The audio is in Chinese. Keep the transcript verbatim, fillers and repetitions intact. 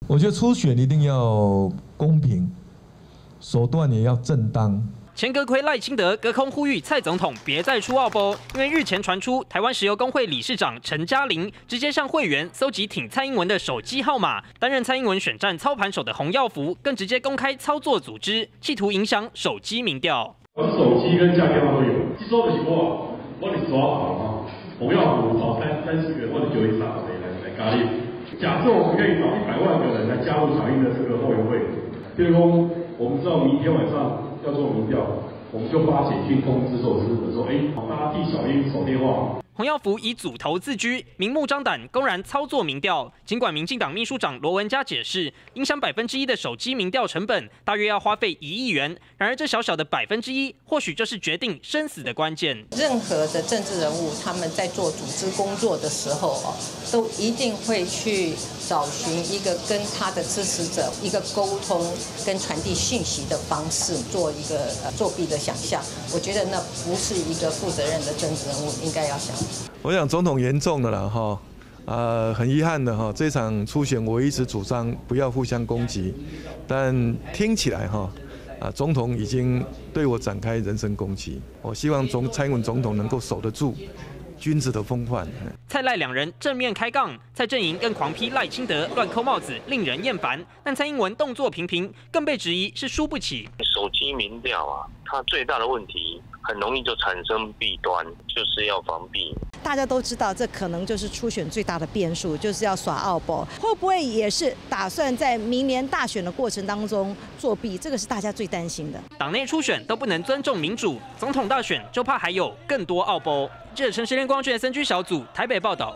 我觉得初选一定要公平，手段也要正当。 前阁揆赖清德隔空呼吁蔡总统别再出奥波，因为日前传出台湾石油工会理事长陈嘉玲直接向会员搜集挺蔡英文的手机号码，担任蔡英文选战操盘手的洪耀福更直接公开操作组织，企图影响手机民调。 我手机跟家电话都有，这说的是我，我是抓好哈，洪耀福找三三十个或者九一三谁来来咖喱。假设我们可以找一百万个人来加入小英的这个后援会，譬如说我们知道明天晚上。 要做民调，我们就发简讯通知所有支持者说：“哎，大家替小英守电话。” 洪耀福以组头自居，明目张胆公然操作民调。尽管民进党秘书长罗文嘉解释，影响百分之一的手机民调成本大约要花费一亿元，然而这小小的百分之一，或许就是决定生死的关键。 任何的政治人物，他们在做组织工作的时候哦，都一定会去找寻一个跟他的支持者一个沟通跟传递讯息的方式，做一个呃作弊的想象。我觉得那不是一个负责任的政治人物应该要想。 我想总统严重的了哈，呃，很遗憾的哈，这场初选我一直主张不要互相攻击，但听起来哈，啊，总统已经对我展开人身攻击。我希望总蔡英文总统能够守得住君子的风范。 蔡赖两人正面开杠，蔡阵营更狂批赖清德乱扣帽子，令人厌烦。但蔡英文动作频频，更被质疑是输不起。 手机民调啊，它最大的问题很容易就产生弊端，就是要防弊。 大家都知道，这可能就是初选最大的变数，就是要耍奥博，会不会也是打算在明年大选的过程当中作弊？这个是大家最担心的。 党内初选都不能尊重民主，总统大选就怕还有更多奥博。记者陈时连光讯 S N G 小组台北报道。